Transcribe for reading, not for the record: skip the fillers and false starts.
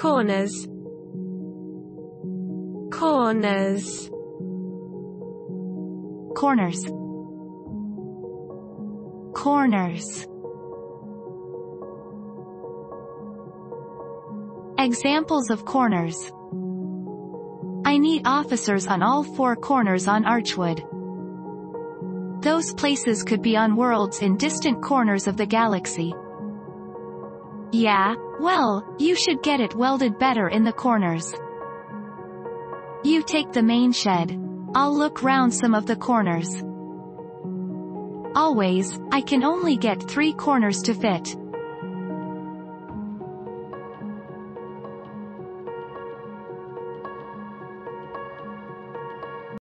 corners, corners, corners, corners. Examples of corners. I need officers on all 4 corners on Archwood. Those places could be on worlds in distant corners of the galaxy. Yeah, well, you should get it welded better in the corners. You take the main shed. I'll look round some of the corners. Always, I can only get 3 corners to fit.